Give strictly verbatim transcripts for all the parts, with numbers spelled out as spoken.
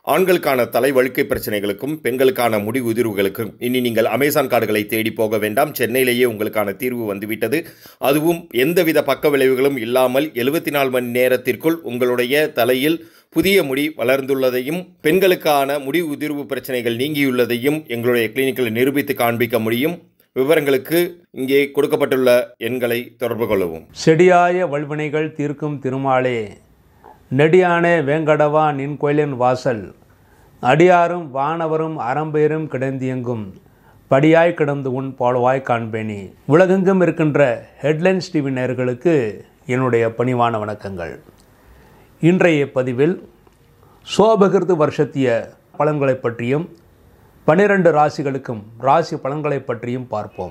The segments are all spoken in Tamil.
ஆண்களுக்கான தலை வழுக்கை பிரச்சனைகளுக்கும் பெண்களுக்கான முடி உதிர்வுகளுக்கும் இனி நீங்கள் அமேசான் காடுகளை தேடி போக வேண்டாம். சென்னையிலேயே உங்களுக்கான தீர்வு வந்துவிட்டது. அதுவும் எந்தவித பக்க விளைவுகளும் இல்லாமல் எழுபத்தி நாலு மணி நேரத்திற்குள் உங்களுடைய தலையில் புதிய முடி வளர்ந்துள்ளதையும் பெண்களுக்கான முடி உதிர்வு பிரச்சனைகள் நீங்கியுள்ளதையும் எங்களுடைய கிளினிக்கில் நிரூபித்து காண்பிக்க முடியும். விவரங்களுக்கு இங்கே கொடுக்கப்பட்டுள்ள எண்களை தொடர்பு கொள்ளவும். செடியாய வல்வினைகள் தீர்க்கும் திருமாலே, நெடியானே வேங்கடவா நின் கோயிலின் வாசல், அடியாரும் வானவரும் அறம்பெயரும் கிடந்தியங்கும் படியாய் கிடந்து உன் பால்வாய் காண்பேனி. உலகெங்கும் இருக்கின்ற ஹெட்லைன்ஸ் டிவி நேயர்களுக்கு என்னுடைய பணிவான வணக்கங்கள். இன்றைய பதிவில் சோபகிருது வருஷத்திய பலன்களை பற்றியும் பனிரெண்டு ராசிகளுக்கும் ராசி பலன்களை பற்றியும் பார்ப்போம்.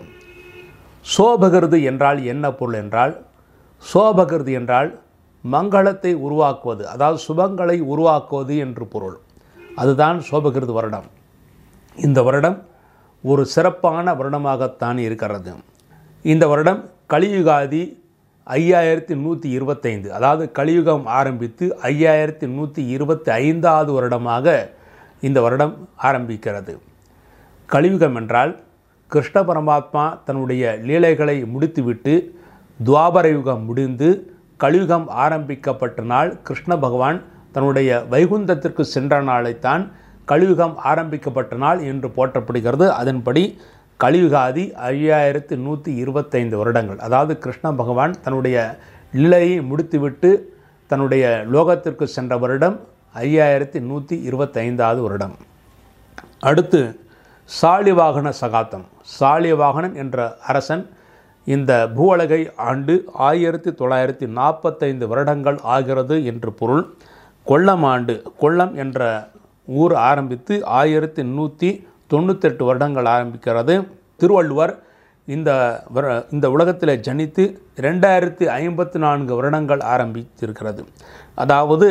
சோபகிருது என்றால் என்ன பொருள் என்றால், சோபகிருது என்றால் மங்களத்தை உருவாக்குவது, அதாவது சுபங்களை உருவாக்குவது என்று பொருள். அதுதான் சோபகிருது வருடம். இந்த வருடம் ஒரு சிறப்பான வருடமாகத்தான் இருக்கிறது. இந்த வருடம் கலியுகாதி ஐயாயிரத்தி நூற்றி இருபத்தைந்து, அதாவது கலியுகம் ஆரம்பித்து ஐயாயிரத்தி நூற்றி இருபத்தி ஐந்தாவது வருடமாக இந்த வருடம் ஆரம்பிக்கிறது. கலியுகம் என்றால் கிருஷ்ண பரமாத்மா தன்னுடைய லீலைகளை முடித்துவிட்டு துவாபர யுகம் முடிந்து கலியுகம் ஆரம்பிக்கப்பட்ட நாள், கிருஷ்ண பகவான் தன்னுடைய வைகுந்தத்திற்கு சென்ற நாளைத்தான் கலியுகம் ஆரம்பிக்கப்பட்ட நாள் என்று போற்றப்படுகிறது. அதன்படி கலியுகாதி ஐயாயிரத்தி நூற்றி இருபத்தைந்து வருடங்கள், அதாவது கிருஷ்ண பகவான் தன்னுடைய லீலையை முடித்துவிட்டு தன்னுடைய லோகத்திற்கு சென்ற வருடம் ஐயாயிரத்தி நூற்றி இருபத்தைந்தாவது வருடம். அடுத்து சாலிவாகன சகாப்தம். சாலிவாகனன் என்ற அரசன் இந்த பூவுலகை ஆண்டு ஆயிரத்தி தொள்ளாயிரத்தி நாற்பத்தைந்து வருடங்கள் ஆகிறது என்று பொருள். கொல்லம் ஆண்டு, கொல்லம் என்ற ஊர் ஆரம்பித்து ஆயிரத்தி நூற்றி தொண்ணூத்தெட்டு வருடங்கள் ஆரம்பிக்கிறது. திருவள்ளுவர் இந்த இந்த உலகத்தில் ஜனித்து ரெண்டாயிரத்தி ஐம்பத்தி நான்கு வருடங்கள் ஆரம்பித்திருக்கிறது. அதாவது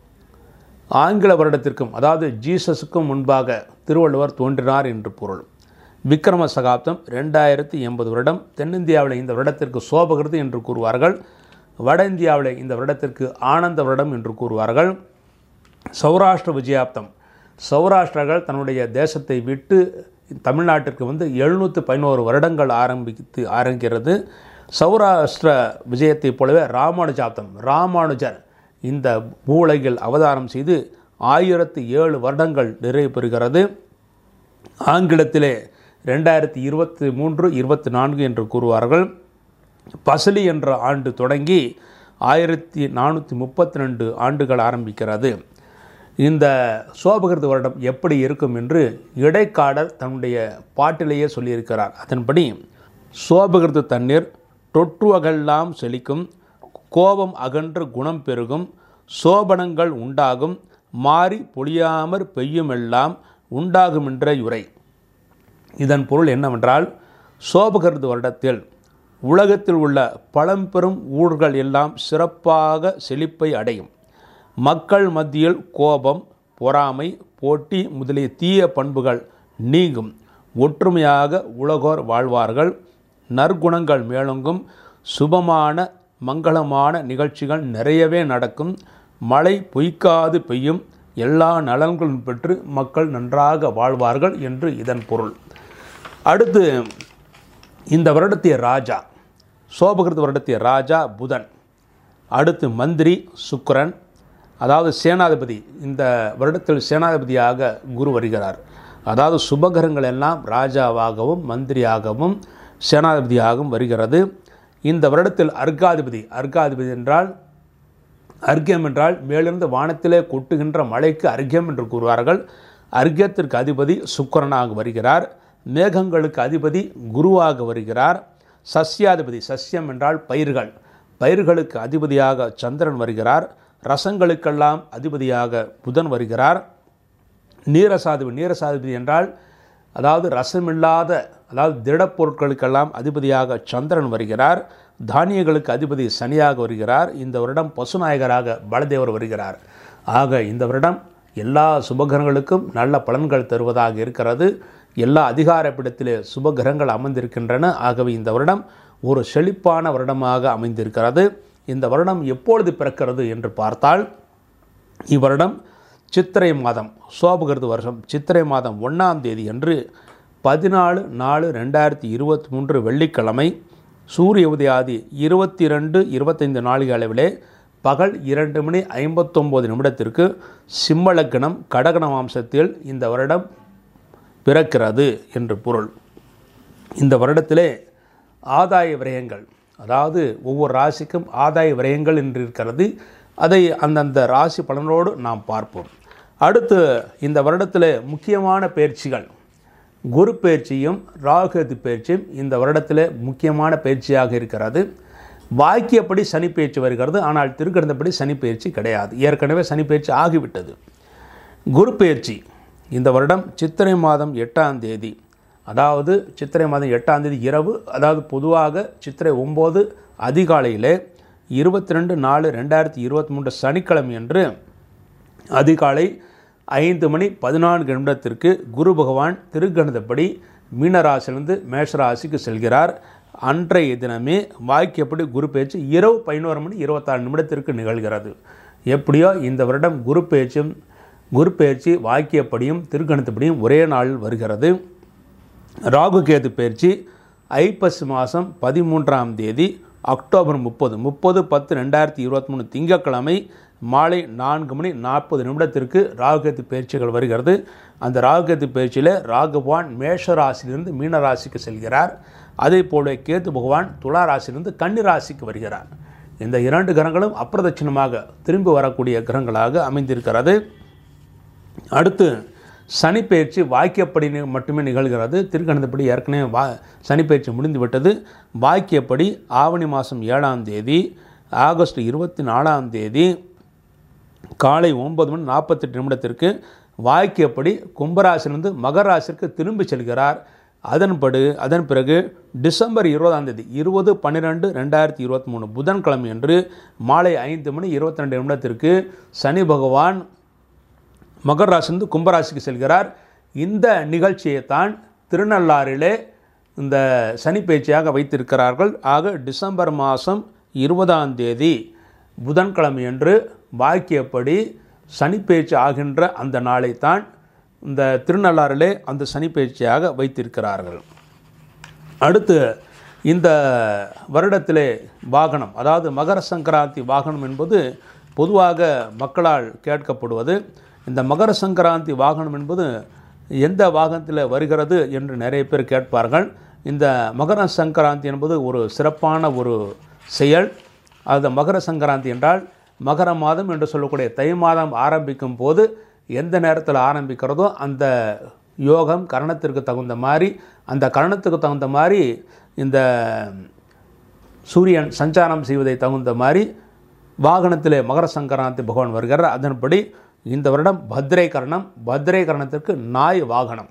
ஆங்கில வருடத்திற்கும், அதாவது ஜீசஸுக்கும் முன்பாக திருவள்ளுவர் தோன்றினார் என்று பொருள். விக்ரம சகாப்தம் ரெண்டாயிரத்தி எண்பது வருடம். தென்னிந்தியாவில் இந்த வருடத்திற்கு சோபகிருது என்று கூறுவார்கள். வட இந்தியாவில் இந்த வருடத்திற்கு ஆனந்த வருடம் என்று கூறுவார்கள். சௌராஷ்டிர விஜயாப்தம். சௌராஷ்டிரர்கள் தன்னுடைய தேசத்தை விட்டு தமிழ்நாட்டிற்கு வந்து எழுநூற்றி பதினோரு வருடங்கள் ஆரம்பித்து ஆரம்பிக்கிறது. சௌராஷ்டிர விஜயத்தைப் போலவே ராமானுஜாப்தம். ராமானுஜர் இந்த பூவுலகில் அவதாரம் செய்து ஆயிரத்தி ஏழு வருடங்கள் நிறைவு பெறுகிறது. ஆங்கிலத்திலே ரெண்டாயிரத்தி இருபத்தி மூன்று இருபத்தி நான்கு என்று கூறுவார்கள். பசலி என்ற ஆண்டு தொடங்கி ஆயிரத்தி நானூற்றி முப்பத்தி ரெண்டு ஆண்டுகள் ஆரம்பிக்கிறது. இந்த சோபகிருது வருடம் எப்படி இருக்கும் என்று இடைக்காடர் தன்னுடைய பாட்டிலேயே சொல்லியிருக்கிறார். அதன்படி சோபகிருது தண்ணீர் தொற்றுவகெல்லாம் செழிக்கும், கோபம் அகன்று குணம் பெருகும், சோபனங்கள் உண்டாகும், மாறி பொழியாமற் பெய்யுமெல்லாம் உண்டாகுமென்ற உரை. இதன் பொருள் என்னவென்றால், சோபகிருது வருடத்தில் உலகத்தில் உள்ள பழம்பெரும் ஊர்கள் எல்லாம் சிறப்பாக செழிப்பை அடையும். மக்கள் மத்தியில் கோபம், பொறாமை, போட்டி முதலிய தீய பண்புகள் நீங்கும். ஒற்றுமையாக உலகோர் வாழ்வார்கள். நற்குணங்கள் மேலோங்கும். சுபமான மங்களமான நிகழ்ச்சிகள் நிறையவே நடக்கும். மழை பொய்க்காது பெய்யும். எல்லா நலன்களும் பெற்று மக்கள் நன்றாக வாழ்வார்கள் என்று இதன் பொருள். அடுத்து இந்த வருடத்திய ராஜா, சோபகிருது வருடத்திய ராஜா புதன். அடுத்து மந்திரி சுக்கிரன், அதாவது சேனாதிபதி. இந்த வருடத்தில் சேனாதிபதியாக குரு வருகிறார். அதாவது சுபகிரகங்கள் எல்லாம் ராஜாவாகவும் மந்திரியாகவும் சேனாதிபதியாகவும் வருகிறது. இந்த வருடத்தில் அர்காதிபதி. அர்காதிபதி என்றால், அர்க்கியம் என்றால் மேலிருந்து வானத்திலே கொட்டுகின்ற மழைக்கு அர்க்கியம் என்று கூறுவார்கள். அர்க்கியத்திற்கு அதிபதி சுக்கிரனாக வருகிறார். மேகங்களுக்கு அதிபதி குருவாக வருகிறார். சஸ்யாதிபதி, சஸ்யம் என்றால் பயிர்கள், பயிர்களுக்கு அதிபதியாக சந்திரன் வருகிறார். ரசங்களுக்கெல்லாம் அதிபதியாக புதன் வருகிறார். நீரசாதிபதி, நீரசாதிபதி என்றால் அதாவது ரசமில்லாத, அதாவது திடப்பொருட்களுக்கெல்லாம் அதிபதியாக சந்திரன் வருகிறார். தானியங்களுக்கு அதிபதி சனியாக வருகிறார். இந்த வருடம் பசுநாயகராக பலதேவர் வருகிறார். ஆக இந்த வருடம் எல்லா சுபகிரகங்களுக்கும் நல்ல பலன்கள் தருவதாக இருக்கிறது. எல்லா அதிகாரப்பிடத்திலே சுபகிரகங்கள் அமர்ந்திருக்கின்றன. ஆகவே இந்த வருடம் ஒரு செழிப்பான வருடமாக அமைந்திருக்கிறது. இந்த வருடம் எப்பொழுது பிறக்கிறது என்று பார்த்தால், இவ்வருடம் சித்திரை மாதம் சோபகிருது வருஷம் சித்திரை மாதம் ஒன்றாம் தேதி அன்று பதினாலு நாலு ரெண்டாயிரத்தி இருபத்தி மூன்று வெள்ளிக்கிழமை சூரிய உதயாதி இருபத்தி ரெண்டு இருபத்தைந்து நாளிகை அளவிலே பகல் இரண்டு மணி ஐம்பத்தொம்போது நிமிடத்திற்கு சிம்ம லக்னம் கடக வம்சத்தில் இந்த வருடம் பிறக்கிறது என்று பொருள். இந்த வருடத்திலே ஆதாய விரயங்கள், அதாவது ஒவ்வொரு ராசிக்கும் ஆதாய விரயங்கள் என்று இருக்கிறது. அதை அந்தந்த ராசி பலனோடு நாம் பார்ப்போம். அடுத்து இந்த வருடத்தில் முக்கியமான பயிற்சிகள், குரு பயிற்சியும் ராகுகேது பயிற்சியும் இந்த வருடத்தில் முக்கியமான பயிற்சியாக இருக்கிறது. வாக்கியப்படி சனி பயிற்சி வருகிறது, ஆனால் திருக்கணிதப்படி சனி பயிற்சி கிடையாது. ஏற்கனவே சனி பயிற்சி ஆகிவிட்டது. குரு பயிற்சி இந்த வருடம் சித்திரை மாதம் எட்டாம் தேதி, அதாவது சித்திரை மாதம் எட்டாம் தேதி இரவு, அதாவது பொதுவாக சித்திரை ஒம்பது அதிகாலையிலே இருபத்தி ரெண்டு நாலு ரெண்டாயிரத்தி இருபத்தி மூன்று சனிக்கிழமை அன்று அதிகாலை ஐந்து மணி பதினான்கு நிமிடத்திற்கு குரு பகவான் திருக்கணிதப்படி மீனராசிலிருந்து மேஷராசிக்கு செல்கிறார். அன்றைய தினமே வாக்கியப்படி குரு பயிற்சி இரவு பதினோரு மணி இருபத்தாறு நிமிடத்திற்கு நிகழ்கிறது. எப்படியோ இந்த வருடம் குரு பயிற்சியும் குரு பயிற்சி வாக்கியப்படியும் திருக்கணிதப்படியும் ஒரே நாளில் வருகிறது. ராகுகேது பயிற்சி ஐப்பசி மாதம் பதிமூன்றாம் தேதி அக்டோபர் முப்பது முப்பது பத்து ரெண்டாயிரத்தி இருபத்தி மூணு திங்கட்கிழமை மாலை நான்கு மணி நாற்பது நிமிடத்திற்கு ராகுகேது பயிற்சிகள் வருகிறது. அந்த ராகுகேது பயிற்சியில் ராகு பகவான் மேஷ ராசியிலிருந்து மீன ராசிக்கு செல்கிறார். அதே போல கேது பகவான் துலா ராசியிலிருந்து கன்னி ராசிக்கு வருகிறார். இந்த இரண்டு கிரகங்களும் அப்பிரதட்சிணமாக திரும்பி வரக்கூடிய கிரகங்களாக அமைந்திருக்கிறது. அடுத்து சனி பயிற்சி வாக்கியப்படி மட்டுமே நிகழ்கிறது. திருக்கணிதப்படி ஏற்கனவே வா சனி பயிற்சி முடிந்துவிட்டது. வாக்கியப்படி ஆவணி மாதம் ஏழாம் தேதி ஆகஸ்ட் இருபத்தி நாலாம் தேதி காலை ஒன்பது மணி நாற்பத்தெட்டு நிமிடத்திற்கு வாக்கியப்படி கும்பராசிலிருந்து மகர ராசிற்கு திரும்பி செல்கிறார். அதன்படி அதன் பிறகு டிசம்பர் இருபதாம் தேதி இருபது பன்னிரெண்டு ரெண்டாயிரத்தி இருபத்தி மூணு புதன்கிழமை அன்று மாலை ஐந்து மணி இருபத்தி ரெண்டு நிமிடத்திற்கு சனி பகவான் மகர ராசிலிருந்து கும்பராசிக்கு செல்கிறார். இந்த நிகழ்ச்சியை தான் திருநள்ளாறிலே இந்த சனி பயிற்சியாக வைத்திருக்கிறார்கள். ஆக டிசம்பர் மாதம் இருபதாம் தேதி புதன்கிழமை அன்று வாக்கியப்படி சனி பயிற்சி ஆகின்ற அந்த நாளைத்தான் இந்த திருநள்ளாறிலே அந்த சனி பயிற்சியாக வைத்திருக்கிறார்கள். அடுத்து இந்த வருடத்திலே வாகனம், அதாவது மகர சங்கராந்தி வாகனம் என்பது பொதுவாக மக்களால் கேட்கப்படுவது. இந்த மகர சங்கராந்தி வாகனம் என்பது எந்த வாகனத்தில் வருகிறது என்று நிறைய பேர் கேட்பார்கள். இந்த மகர சங்கராந்தி என்பது ஒரு சிறப்பான ஒரு செயல். அது மகர சங்கராந்தி என்றால் மகர மாதம் என்று சொல்லக்கூடிய தை மாதம் ஆரம்பிக்கும் போது எந்த நேரத்தில் ஆரம்பிக்கிறதோ அந்த யோகம் கரணத்திற்கு தகுந்த மாதிரி, அந்த கரணத்துக்கு தகுந்த மாதிரி இந்த சூரியன் சஞ்சாரம் செய்வதை தகுந்த மாதிரி வாகனத்திலே மகர சங்கராந்தி பகவான் வருகிறார். அதன்படி இந்த வருடம் பத்ரை கரணம், பத்ரை கரணத்திற்கு நாய் வாகனம்,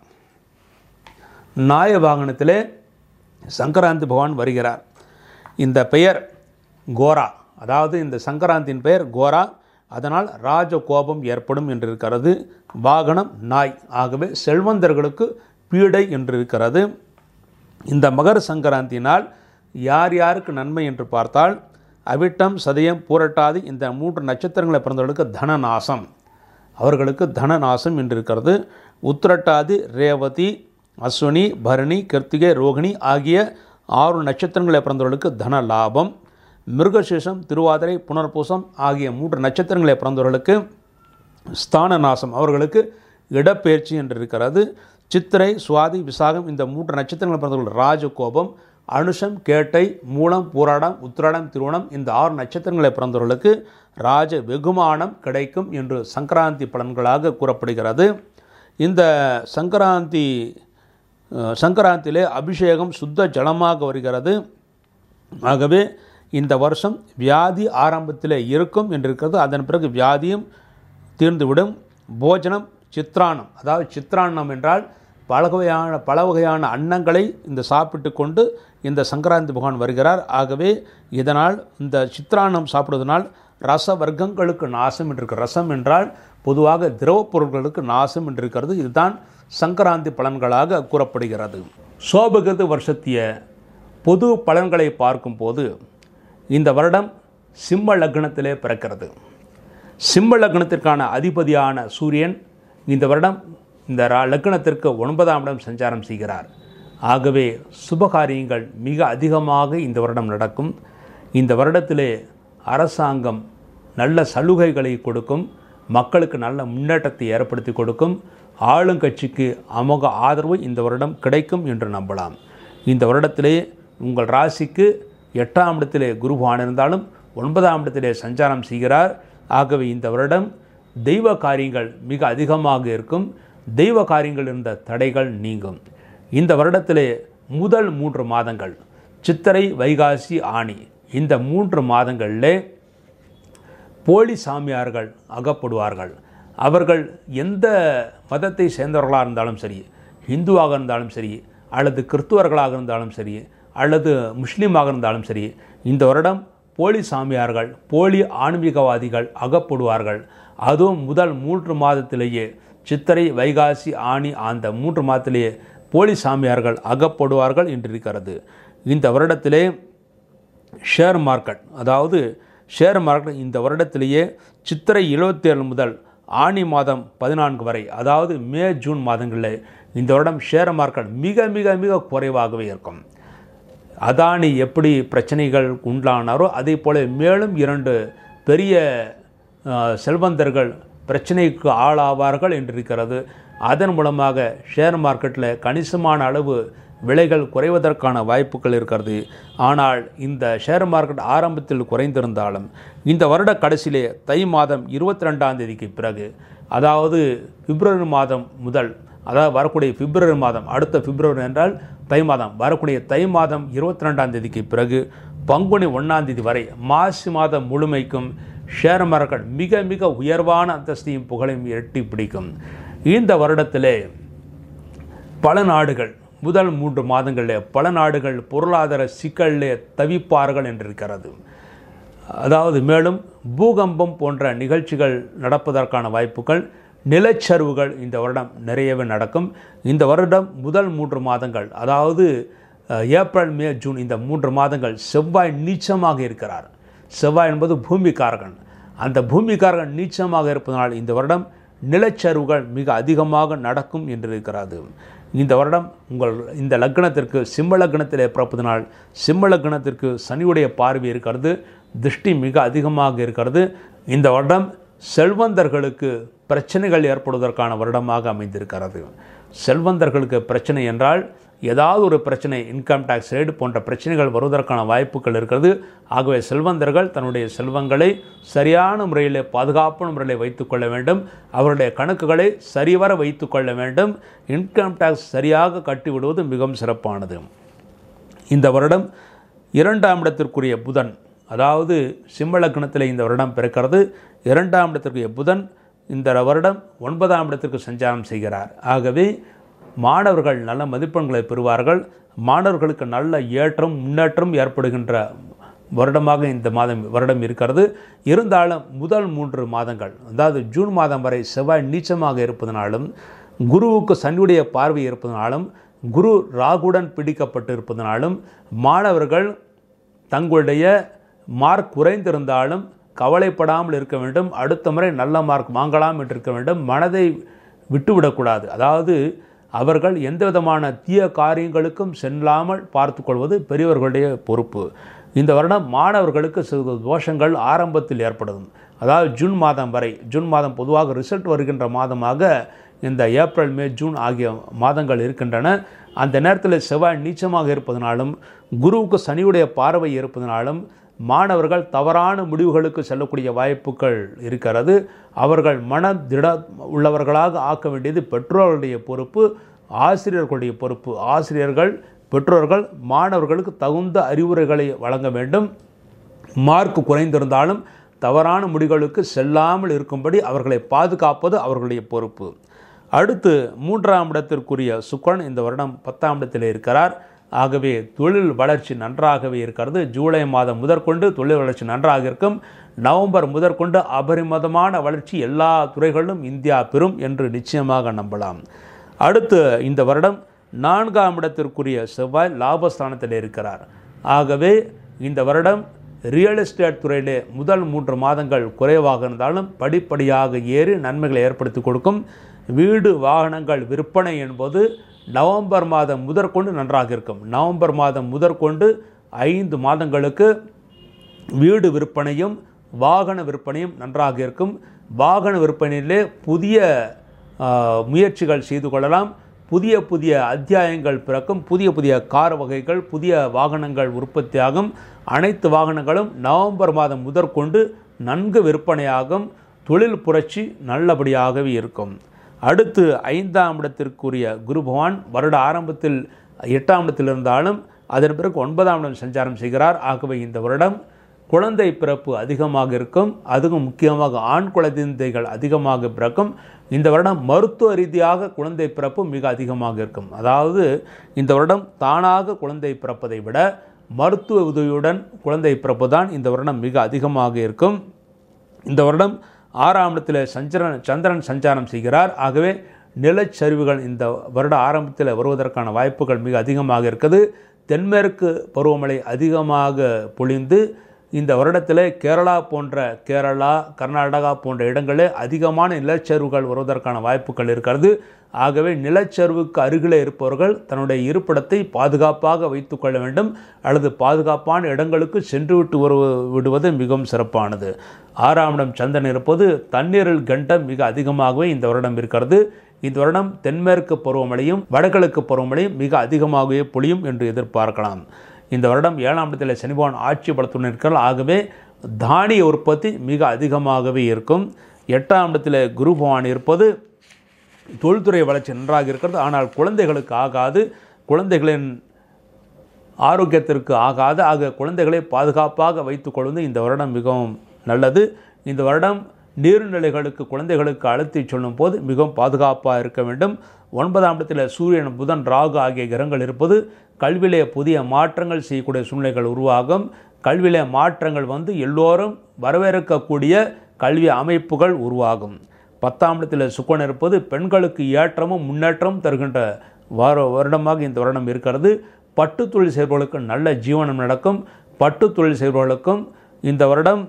நாய வாகனத்திலே சங்கராந்தி பகவான் வருகிறார். இந்த பெயர் கோரா, அதாவது இந்த சங்கராந்தியின் பெயர் கோரா, அதனால் ராஜ கோபம் ஏற்படும் என்று இருக்கிறது. வாகனம் நாய், ஆகவே செல்வந்தர்களுக்கு பீடை என்று இருக்கிறது. இந்த மகர சங்கராந்தியினால் யார் யாருக்கு நன்மை என்று பார்த்தால் அவிட்டம் சதயம் பூரட்டாதி இந்த மூன்று நட்சத்திரங்களை பிறந்தவர்களுக்கு தனநாசம், அவர்களுக்கு தனநாசம் என்று இருக்கிறது. உத்திரட்டாதி ரேவதி அஸ்வினி பரணி கிருத்திகை ரோகிணி ஆகிய ஆறு நட்சத்திரங்களை பிறந்தவர்களுக்கு தன லாபம். மிருகசீஷம் திருவாதிரை புனர்பூசம் ஆகிய மூன்று நட்சத்திரங்களை பிறந்தவர்களுக்கு ஸ்தான நாசம், அவர்களுக்கு இடப்பெயர்ச்சி என்று இருக்கிறது. சித்திரை சுவாதி விசாகம் இந்த மூன்று நட்சத்திரங்களை பிறந்தவர்கள் ராஜகோபம். அனுஷம் கேட்டை மூலம் பூராடம் உத்திராடம் திருவோணம் இந்த ஆறு நட்சத்திரங்களை பிறந்தவர்களுக்கு ராஜ வெகுமானம் கிடைக்கும் என்று சங்கராந்தி பலன்களாக கூறப்படுகிறது. இந்த சங்கராந்தி சங்கராந்தியிலே அபிஷேகம் சுத்த ஜலமாக வருகிறது. ஆகவே இந்த வருஷம் வியாதி ஆரம்பத்தில் இருக்கும் என்றிருக்கிறது. அதன் பிறகு வியாதியும் தீர்ந்துவிடும். போஜனம் சித்ரான்னம், அதாவது சித்ரான்னம் என்றால் பல வகையான பல வகையான அன்னங்களை இந்த சாப்பிட்டு கொண்டு இந்த சங்கராந்தி பகவான் வருகிறார். ஆகவே இதனால் இந்த சித்ரான்னம் சாப்பிடுவதனால் ரச வர்க்கங்களுக்கு நாசம் என்றிருக்க, ரசம் என்றால் பொதுவாக திரவப் பொருட்களுக்கு நாசம் என்றிருக்கிறது. இதுதான் சங்கராந்தி பலன்களாக கூறப்படுகிறது. சோபகிருது வருஷத்திய பொது பலன்களை பார்க்கும்போது இந்த வருடம் சிம்ம லக்னத்திலே பிறக்கிறது. சிம்ம லக்னத்திற்கான அதிபதியான சூரியன் இந்த வருடம் இந்த லக்னத்திற்கு ஒன்பதாம் இடம் சஞ்சாரம் செய்கிறார். ஆகவே சுபகாரியங்கள் மிக அதிகமாக இந்த வருடம் நடக்கும். இந்த வருடத்திலே அரசாங்கம் நல்ல சலுகைகளை கொடுக்கும், மக்களுக்கு நல்ல முன்னேற்றத்தை ஏற்படுத்தி கொடுக்கும், ஆளுங்கட்சிக்கு அமோக ஆதரவு இந்த வருடம் கிடைக்கும் என்று நம்பலாம். இந்த வருடத்திலே உங்கள் ராசிக்கு எட்டாம் இடத்திலே குரு பகவான் இருந்தாலும் ஒன்பதாம் இடத்திலே சஞ்சாரம் செய்கிறார். ஆகவே இந்த வருடம் தெய்வ காரியங்கள் மிக அதிகமாக இருக்கும். தெய்வ காரியங்கள் இருந்த தடைகள் நீங்கும். இந்த வருடத்திலே முதல் மூன்று மாதங்கள் சித்திரை, வைகாசி, ஆனி இந்த மூன்று மாதங்களிலே போலி சாமியார்கள் அகப்படுவார்கள். அவர்கள் எந்த மதத்தை சேர்ந்தவர்களாக இருந்தாலும் சரி, இந்துவாக இருந்தாலும் சரி, அல்லது கிறிஸ்துவர்களாக இருந்தாலும் சரி, அல்லது முஸ்லீமாக இருந்தாலும் சரி, இந்த வருடம் போலி சாமியார்கள், போலி ஆன்மீகவாதிகள் அகப்படுவார்கள். அதுவும் முதல் மூன்று மாதத்திலேயே சித்திரை, வைகாசி, ஆனி அந்த மூன்று மாதத்திலேயே போலி சாமியார்கள் அகப்படுவார்கள் என்றிருக்கிறது. இந்த வருடத்திலே ஷேர் மார்க்கெட், அதாவது ஷேர் மார்க்கெட் இந்த வருடத்திலேயே சித்திரை இருபத்தி ஏழு முதல் ஆனி மாதம் பதினான்கு வரை, அதாவது மே ஜூன் மாதங்களில் இந்த வருடம் ஷேர் மார்க்கெட் மிக மிக மிக குறைவாகவே இருக்கும். அதானி எப்படி பிரச்சனைகள் உண்டானாரோ அதே போல மேலும் இரண்டு பெரிய செல்வந்தர்கள் பிரச்சனைக்கு ஆளாவார்கள் என்றிருக்கிறது. அதன் மூலமாக ஷேர் மார்க்கெட்டில் கணிசமான அளவு விலைகள் குறைவதற்கான வாய்ப்புகள் இருக்கிறது. ஆனால் இந்த ஷேர் மார்க்கெட் ஆரம்பத்தில் குறைந்திருந்தாலும் இந்த வருட கடைசியிலே தை மாதம் இருபத்தி ரெண்டாம் தேதிக்கு பிறகு, அதாவது பிப்ரவரி மாதம் முதல், அதாவது வரக்கூடிய பிப்ரவரி மாதம், அடுத்த பிப்ரவரி என்றால் தை மாதம், வரக்கூடிய தை மாதம் இருபத்தி ரெண்டாம் தேதிக்கு பிறகு பங்குனி ஒன்றாம் தேதி வரை மாசி மாதம் முழுமைக்கும் ஷேர் மார்க்கெட் மிக மிக உயர்வான அந்தஸ்தையும் புகழையும் எட்டி பிடிக்கும். இந்த வருடத்திலே பல நாடுகள் முதல் மூன்று மாதங்களில் பல நாடுகள் பொருளாதார சிக்கலிலே தவிப்பார்கள் என்றிருக்கிறது. அதாவது மேலும் பூகம்பம் போன்ற நிகழ்ச்சிகள் நடப்பதற்கான வாய்ப்புகள், நிலச்சரிவுகள் இந்த வருடம் நிறையவே நடக்கும். இந்த வருடம் முதல் மூன்று மாதங்கள், அதாவது ஏப்ரல், மே, ஜூன் இந்த மூன்று மாதங்கள் செவ்வாய் நீச்சமாக இருக்கிறார். செவ்வாய் என்பது பூமிக்காரகன். அந்த பூமிக்காரகன் நீச்சமாக இருப்பதனால் இந்த வருடம் நிலச்சரிவுகள் மிக அதிகமாக நடக்கும் என்றிருக்கிறது. இந்த வருடம் உங்கள் இந்த லக்னத்திற்கு சிம்ம லக்னத்திலே பிறப்பதனால் சிம்ம லக்னத்திற்கு சனியுடைய பார்வை இருக்கிறது, திருஷ்டி மிக அதிகமாக இருக்கிறது. இந்த வருடம் செல்வந்தர்களுக்கு பிரச்சனைகள் ஏற்படுவதற்கான வருடமாக அமைந்திருக்கிறது. செல்வந்தர்களுக்கு பிரச்சனை என்றால் ஏதாவது ஒரு பிரச்சனை, இன்கம் டேக்ஸ் ரைடு போன்ற பிரச்சனைகள் வருவதற்கான வாய்ப்புகள் இருக்கிறது. ஆகவே செல்வந்தர்கள் தன்னுடைய செல்வங்களை சரியான முறையில் பாதுகாப்பான முறையில் வைத்துக்கொள்ள வேண்டும். அவருடைய கணக்குகளை சரிவர வைத்து கொள்ள வேண்டும். இன்கம் டேக்ஸ் சரியாக கட்டிவிடுவது மிகவும் சிறப்பானது. இந்த வருடம் இரண்டாம் இடத்திற்குரிய புதன், அதாவது சிம்ம லக்னத்தில் இந்த வருடம் பிறக்கிறது. இரண்டாம் இடத்திற்குரிய புதன் இந்த வருடம் ஒன்பதாம் இடத்திற்கு சஞ்சாரம் செய்கிறார். ஆகவே மாணவர்கள் நல்ல மதிப்பெண்களை பெறுவார்கள். மாணவர்களுக்கு நல்ல ஏற்றம் முன்னேற்றம் ஏற்படுகின்ற வருடமாக இந்த மாதம் வருடம் இருக்கிறது. இருந்தாலும் முதல் மூன்று மாதங்கள், அதாவது ஜூன் மாதம் வரை செவ்வாய் நீச்சமாக இருப்பதனாலும், குருவுக்கு சனியுடைய பார்வை இருப்பதனாலும், குரு ராகுடன் பிடிக்கப்பட்டு இருப்பதனாலும் மாணவர்கள் தங்களுடைய மார்க் குறைந்திருந்தாலும் கவலைப்படாமல் இருக்க வேண்டும். அடுத்த முறை நல்ல மார்க் வாங்கலாம் என்று இருக்க வேண்டும். மனதை விட்டுவிடக்கூடாது. அதாவது அவர்கள் எந்த விதமான தீய காரியங்களுக்கும் செல்லாமல் பார்த்து கொள்வது பெரியவர்களுடைய பொறுப்பு. இந்த வருடம் மாணவர்களுக்கு சில தோஷங்கள் ஆரம்பத்தில் ஏற்படும். அதாவது ஜூன் மாதம் வரை, ஜூன் மாதம் பொதுவாக ரிசல்ட் வருகின்ற மாதமாக இந்த ஏப்ரல், மே, ஜூன் ஆகிய மாதங்கள் இருக்கின்றன. அந்த நேரத்தில் செவ்வாய் நீச்சமாக இருப்பதனாலும் குருவுக்கு சனியுடைய பார்வை இருப்பதனாலும் மாணவர்கள் தவறான முடிவுகளுக்கு செல்லக்கூடிய வாய்ப்புகள் இருக்கிறது. அவர்கள் மன திட உள்ளவர்களாக ஆக்க வேண்டியது பெற்றோர்களுடைய பொறுப்பு, ஆசிரியர்களுடைய பொறுப்பு. ஆசிரியர்கள், பெற்றோர்கள் மாணவர்களுக்கு தகுந்த அறிவுரைகளை வழங்க வேண்டும். மார்க் குறைந்திருந்தாலும் தவறான முடிவுகளுக்கு செல்லாமல் இருக்கும்படி அவர்களை பாதுகாப்பது அவர்களுடைய பொறுப்பு. அடுத்து மூன்றாம் இடத்திற்குரிய சுக்கிரன் இந்த வருடம் பத்தாம் இடத்தில் இருக்கிறார். ஆகவே தொழில் வளர்ச்சி நன்றாகவே இருக்கிறது. ஜூலை மாதம் முதற்கொண்டு தொழில் வளர்ச்சி நன்றாக இருக்கும். நவம்பர் முதற்கொண்டு அபரிமிதமான வளர்ச்சி எல்லா துறைகளிலும் இந்தியா பெறும் என்று நிச்சயமாக நம்பலாம். அடுத்து இந்த வருடம் நான்காம் இடத்திற்குரிய செவ்வாய் லாபஸ்தானத்தில் இருக்கிறார். ஆகவே இந்த வருடம் ரியல் எஸ்டேட் துறையிலே முதல் மூன்று மாதங்கள் குறைவாக இருந்தாலும் படிப்படியாக ஏறி நன்மைகளை ஏற்படுத்தி கொடுக்கும். வீடு வாகனங்கள் விற்பனை என்பது நவம்பர் மாதம் முதற்கொண்டு நன்றாக இருக்கும். நவம்பர் மாதம் முதற்கொண்டு ஐந்து மாதங்களுக்கு வீடு விற்பனையும் வாகன விற்பனையும் நன்றாக இருக்கும். வாகன விற்பனையிலே புதிய முயற்சிகள் செய்து கொள்ளலாம். புதிய புதிய அத்தியாயங்கள் பிறக்கும். புதிய புதிய கார் வகைகள், புதிய வாகனங்கள் உற்பத்தியாகும். அனைத்து வாகனங்களும் நவம்பர் மாதம் முதற்கொண்டு நன்கு விற்பனையாகும். தொழில் புரட்சி நல்லபடியாகவே இருக்கும். அடுத்து ஐந்தாம் இடத்திற்குரிய குரு பகவான் வருட ஆரம்பத்தில் எட்டாம் இடத்தில் இருந்தாலும் அதன் பிறகு ஒன்பதாம் இடம் சஞ்சாரம் செய்கிறார். ஆகவே இந்த வருடம் குழந்தை பிறப்பு அதிகமாக இருக்கும். அதுவும் முக்கியமாக ஆண் குழந்தைகள் அதிகமாக பிறக்கும். இந்த வருடம் மருத்துவ ரீதியாக குழந்தை பிறப்பு மிக அதிகமாக இருக்கும். அதாவது இந்த வருடம் தானாக குழந்தை பிறப்பதை விட மருத்துவ உதவியுடன் குழந்தை பிறப்பு தான் இந்த வருடம் மிக அதிகமாக இருக்கும். இந்த வருடம் ஆறாம் இடத்தில் சந்திரன் சந்திரன் சஞ்சாரம் செய்கிறார். ஆகவே நிலச்சரிவுகள் இந்த வருட ஆரம்பத்தில் வருவதற்கான வாய்ப்புகள் மிக அதிகமாக இருக்குது. தென்மேற்கு பருவமழை அதிகமாக பொழிந்து இந்த வருடத்தில் கேரளா போன்ற கேரளா கர்நாடகா போன்ற இடங்களில் அதிகமான நிலச்சரிவுகள் வருவதற்கான வாய்ப்புகள் இருக்கிறது. ஆகவே நிலச்சரிவுக்கு அருகிலே இருப்பவர்கள் தன்னுடைய இருப்பிடத்தை பாதுகாப்பாக வைத்து கொள்ள வேண்டும், அல்லது பாதுகாப்பான இடங்களுக்கு சென்று விட்டு வரு விடுவது மிகவும் சிறப்பானது. ஆறாம் இடம் சந்திரன் இருப்பது தண்ணீரில் கண்டம் மிக அதிகமாகவே இந்த வருடம் இருக்கிறது. இந்த வருடம் தென்மேற்கு பருவமழையும் வடகிழக்கு பருவமழையும் மிக அதிகமாகவே பொழியும் என்று எதிர்பார்க்கலாம். இந்த வருடம் ஏழாம் இடத்தில் சனி பகவான் ஆட்சி பலத்துடன் இருக்கிறார். ஆகவே தானிய உற்பத்தி மிக அதிகமாகவே இருக்கும். எட்டாம் இடத்தில் குரு பகவான் இருப்பது தொழில்துறை வளர்ச்சி நன்றாக இருக்கிறது. ஆனால் குழந்தைகளுக்கு ஆகாது, குழந்தைகளின் ஆரோக்கியத்திற்கு ஆகாது. ஆக குழந்தைகளை பாதுகாப்பாக வைத்துக் கொள்வது இந்த வருடம் மிகவும் நல்லது. இந்த வருடம் நீர்நிலைகளுக்கு குழந்தைகளுக்கு அழுத்தி சொல்லும் போது மிகவும் பாதுகாப்பாக இருக்க வேண்டும். ஒன்பதாம் இடத்தில் சூரியன், புதன், ராகு ஆகிய கிரகங்கள் இருப்பது கல்வியிலே புதிய மாற்றங்கள் செய்யக்கூடிய சூழ்நிலைகள் உருவாகும். கல்வியிலே மாற்றங்கள் வந்து எல்லோரும் வரவேற்கக்கூடிய கல்வி அமைப்புகள் உருவாகும். பத்தாம் இடத்தில் சுக்கிரன் இருப்பது பெண்களுக்கு ஏற்றமும் முன்னேற்றமும் தருகின்ற வார வருடமாக இந்த வருடம் இருக்கிறது. பட்டு தொழில் செய்பவர்களுக்கு நல்ல ஜீவனம் நடக்கும். பட்டு தொழில் செய்பவர்களுக்கும் இந்த வருடம்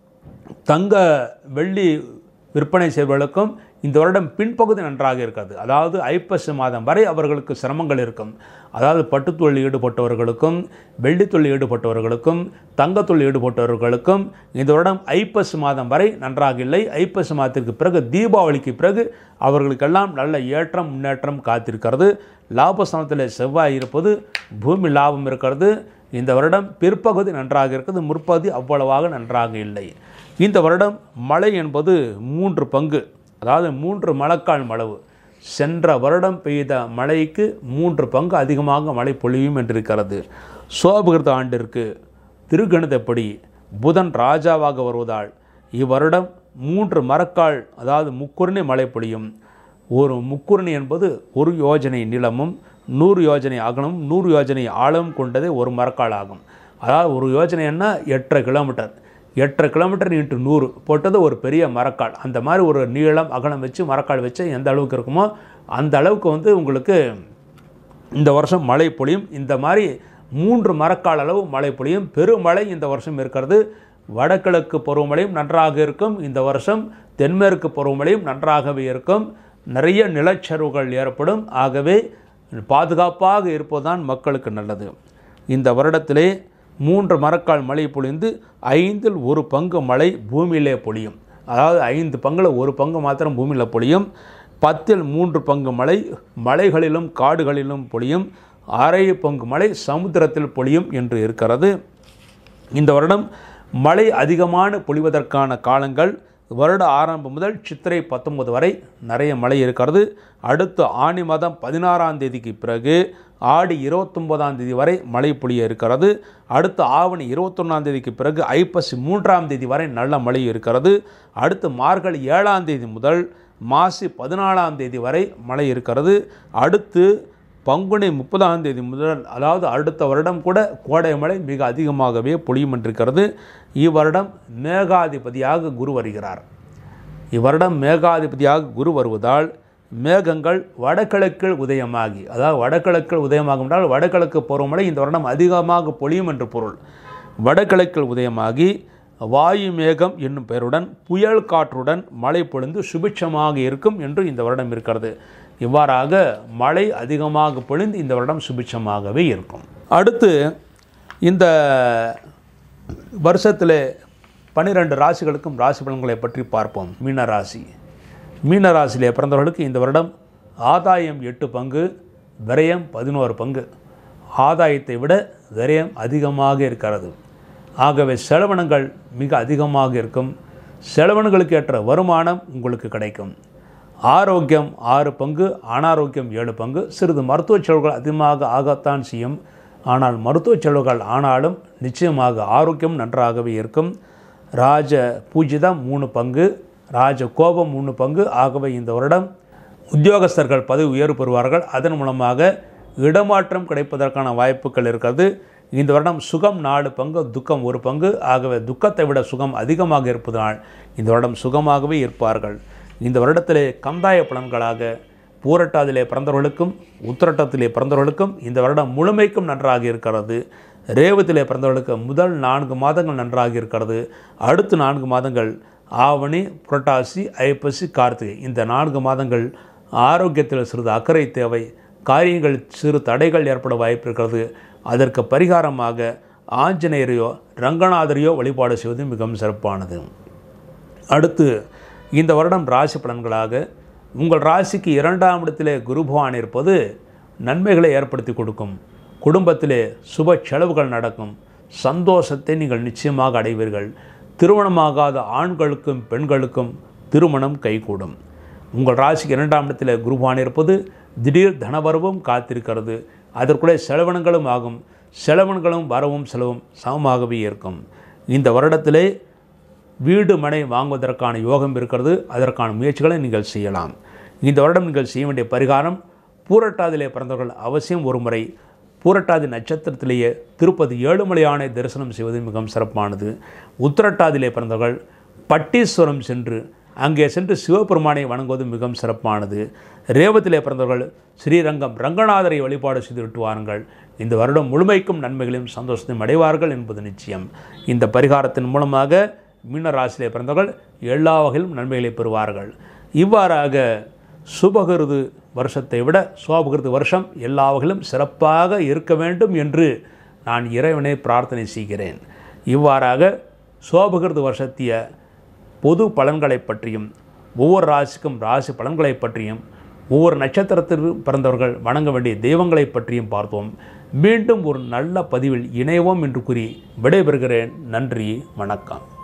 தங்க வெள்ளி விற்பனை செய்பவர்களுக்கும் இந்த வருடம் பின்பகுதி நன்றாக இருக்கிறது. அதாவது ஐப்பசி மாதம் வரை அவர்களுக்கு சிரமங்கள் இருக்கும். அதாவது பட்டுத்தொழில் ஈடுபட்டவர்களுக்கும் வெள்ளித்தொழில் ஈடுபட்டவர்களுக்கும் தங்கத்தொழில் ஈடுபட்டவர்களுக்கும் இந்த வருடம் ஐப்பசி மாதம் வரை நன்றாக இல்லை. ஐப்பசி மாதத்திற்கு பிறகு தீபாவளிக்கு பிறகு அவர்களுக்கெல்லாம் நல்ல ஏற்றம் முன்னேற்றம் காத்திருக்கிறது. லாபஸ்தானத்தில் செவ்வாய் இருப்பது பூமி லாபம் இருக்கிறது. இந்த வருடம் பிற்பகுதி நன்றாக இருக்கிறது, முற்பகுதி அவ்வளவாக நன்றாக இல்லை. இந்த வருடம் மழை என்பது மூன்று பங்கு, அதாவது மூன்று மழைக்கால் மளவு. சென்ற வருடம் பெய்த மழைக்கு மூன்று பங்கு அதிகமாக மழை பொழியும் என்றிருக்கிறது. சோபகிருத ஆண்டிற்கு திருகணிதப்படி புதன் ராஜாவாக வருவதால் இவ்வருடம் மூன்று மரக்கால், அதாவது முக்குறுணி மழை பொழியும். ஒரு முக்குறுணி என்பது ஒரு யோஜனை நீளமும் நூறு யோஜனை அகலமும் நூறு யோஜனை ஆழமும் கொண்டதே ஒரு மரக்கால் ஆகும். அதாவது ஒரு யோஜனைன்னா எட்டரை கிலோமீட்டர் எட்டரை கிலோமீட்டர் இன்ட்டு நூறு போட்டது ஒரு பெரிய மரக்கால். அந்த மாதிரி ஒரு நீளம் அகலம் வச்சு மரக்கால் வச்சு எந்த அளவுக்கு இருக்குமோ அந்த அளவுக்கு வந்து உங்களுக்கு இந்த வருஷம் மழை பொழியும். இந்த மாதிரி மூன்று மரக்கால் அளவு மழை பொழியும். பெருமழை இந்த வருஷம் இருக்கிறது. வடகிழக்கு பருவமழையும் நன்றாக இருக்கும். இந்த வருஷம் தென்மேற்கு பருவமழையும் நன்றாகவே இருக்கும். நிறைய நிலச்சரிவுகள் ஏற்படும். ஆகவே பாதுகாப்பாக இருப்பதுதான் மக்களுக்கு நல்லது. இந்த வருடத்திலே மூன்று மரக்கால் மழை பொழிந்து ஐந்தில் ஒரு பங்கு மழை பூமியிலே பொழியும். அதாவது ஐந்து பங்கில் ஒரு பங்கு மாத்திரம் பூமியில் பொழியும். பத்தில் மூன்று பங்கு மழை மலைகளிலும் காடுகளிலும் பொழியும். அரை பங்கு மழை சமுத்திரத்தில் பொழியும் என்று இருக்கிறது. இந்த வருடம் மழை அதிகமான பொழிவதற்கான காலங்கள் வருட ஆரம்பம் முதல் சித்திரை பத்தொன்பது வரை நிறைய மழை இருக்கிறது. அடுத்து ஆனி மாதம் பதினாறாம் தேதிக்கு பிறகு ஆடி இருபத்தொம்போதாம் தேதி வரை மழை பொழிய இருக்கிறது. அடுத்து ஆவணி இருபத்தொன்னாம் தேதிக்கு பிறகு ஐப்பசி மூன்றாம் தேதி வரை நல்ல மழை இருக்கிறது. அடுத்து மார்கழி ஏழாம் தேதி முதல் மாசி பதினாலாம் தேதி வரை மழை இருக்கிறது. அடுத்து பங்குனி முப்பதாம் தேதி முதல், அதாவது அடுத்த வருடம் கூட கோடை மழை மிக அதிகமாகவே பொழியும் என்றிருக்கிறது. இவ்வருடம் மேகாதிபதியாக குரு வருகிறார். இவ்வருடம் மேகாதிபதியாக குரு வருவதால் மேகங்கள் வடகிழக்கில் உதயமாகி, அதாவது வடகிழக்கில் உதயமாகும் என்றால் வடகிழக்கு பருவமழை இந்த வருடம் அதிகமாக பொழியும் என்று பொருள். வடகிழக்கில் உதயமாகி வாயு மேகம் என்னும் பெயருடன் புயல் காற்றுடன் மழை பொழிந்து சுபிட்சமாக இருக்கும் என்று இந்த வருடம் இருக்கிறது. இவ்வாறாக மழை அதிகமாக பொழிந்து இந்த வருடம் சுபிட்சமாகவே இருக்கும். அடுத்து இந்த வருஷத்தில் பன்னிரெண்டு ராசிகளுக்கும் ராசி பலன்களை பற்றி பார்ப்போம். மீன ராசி. மீன ராசியிலே பிறந்தவர்களுக்கு இந்த வருடம் ஆதாயம் எட்டு பங்கு, விரயம் பதினோரு பங்கு. ஆதாயத்தை விட விரயம் அதிகமாக இருக்கிறது. ஆகவே செலவினங்கள் மிக அதிகமாக இருக்கும். செலவினங்களுக்கு ஏற்ற வருமானம் உங்களுக்கு கிடைக்கும். ஆரோக்கியம் ஆறு பங்கு, அனாரோக்கியம் ஏழு பங்கு. சிறிது மருத்துவ செலவுகள் அதிகமாக ஆகத்தான் செய்யும். ஆனால் மருத்துவ செலவுகள் ஆனாலும் நிச்சயமாக ஆரோக்கியம் நன்றாகவே இருக்கும். ராஜ பூஜிதம் மூணு பங்கு, ராஜ கோபம் மூணு பங்கு. ஆகவே இந்த வருடம் உத்தியோகஸ்தர்கள் பதவி உயர்வு பெறுவார்கள். அதன் மூலமாக இடமாற்றம் கிடைப்பதற்கான வாய்ப்புகள் இருக்கிறது. இந்த வருடம் சுகம் நாலு பங்கு, துக்கம் ஒரு பங்கு. ஆகவே துக்கத்தை விட சுகம் அதிகமாக இருப்பதனால் இந்த வருடம் சுகமாகவே இருப்பார்கள். இந்த வருடத்திலே கந்தாய பலன்களாக பூரட்டாதிலே பிறந்தவர்களுக்கும் உத்திரட்டத்திலே பிறந்தவர்களுக்கும் இந்த வருடம் முழுமைக்கும் நன்றாக இருக்கிறது. ரேவத்திலே பிறந்தவர்களுக்கு முதல் நான்கு மாதங்கள் நன்றாக இருக்கிறது. அடுத்த நான்கு மாதங்கள் ஆவணி, புரட்டாசி, ஐப்பசி, கார்த்திகை இந்த நான்கு மாதங்கள் ஆரோக்கியத்தில் சிறிது அக்கறை தேவை. காரியங்கள் சிறு தடைகள் ஏற்பட வாய்ப்பு இருக்கிறது. அதற்கு பரிகாரமாக ஆஞ்சநேயரையோ ரங்கநாதரையோ வழிபாடு செய்வது மிகவும் சிறப்பானது. அடுத்து இந்த வருடம் ராசி பலன்களாக உங்கள் ராசிக்கு இரண்டாம் இடத்திலே குரு பகவான் இருப்பது நன்மைகளை ஏற்படுத்தி கொடுக்கும். குடும்பத்திலே சுப செலவுகள் நடக்கும். சந்தோஷத்தை நீங்கள் நிச்சயமாக அடைவீர்கள். திருமணமாகாத ஆண்களுக்கும் பெண்களுக்கும் திருமணம் கைகூடும். உங்கள் ராசிக்கு இரண்டாம் இடத்திலே குரு பகவான் இருப்பது திடீர் தனவரவும் காத்திருக்கிறது. அதற்குள்ளே செலவினங்களும் ஆகும். செலவினங்களும் வரவும் செலவும் சமமாகவே இருக்கும். இந்த வருடத்திலே வீடு மனை வாங்குவதற்கான யோகம் இருக்கிறது. அதற்கான முயற்சிகளை நீங்கள் செய்யலாம். இந்த வருடம் நீங்கள் செய்ய வேண்டிய பரிகாரம், பூரட்டாதிலே பிறந்தவர்கள் அவசியம் ஒரு முறை பூரட்டாதி நட்சத்திரத்திலேயே திருப்பதி ஏழுமலையானை தரிசனம் செய்வது மிகவும் சிறப்பானது. உத்திரட்டாதிலே பிறந்தவர்கள் பட்டீஸ்வரம் சென்று அங்கே சென்று சிவபெருமானை வணங்குவது மிகவும் சிறப்பானது. ரேவத்திலே பிறந்தவர்கள் ஸ்ரீரங்கம் ரங்கநாதரை வழிபாடு செய்து விட்டு வாருங்கள். இந்த வருடம் முழுமைக்கும் நன்மைகளையும் சந்தோஷத்தையும் அடைவார்கள் என்பது நிச்சயம். இந்த பரிகாரத்தின் மூலமாக மீன ராசியிலே பிறந்தவர்கள் எல்லா வகையிலும் நன்மைகளை பெறுவார்கள். இவ்வாறாக சுபகிருது வருஷத்தை விட சோபகிருது வருஷம் எல்லா வகையிலும் சிறப்பாக இருக்க வேண்டும் என்று நான் இறைவனை பிரார்த்தனை செய்கிறேன். இவ்வாறாக சோபகிருது வருஷத்திய பொது பலன்களை பற்றியும் ஒவ்வொரு ராசிக்கும் ராசி பலன்களை பற்றியும் ஒவ்வொரு நட்சத்திரத்திற்கு பிறந்தவர்கள் வணங்க வேண்டிய தெய்வங்களை பற்றியும் பார்த்தோம். மீண்டும் ஒரு நல்ல பதிவில் இணைவோம் என்று கூறி விடைபெறுகிறேன். நன்றி, வணக்கம்.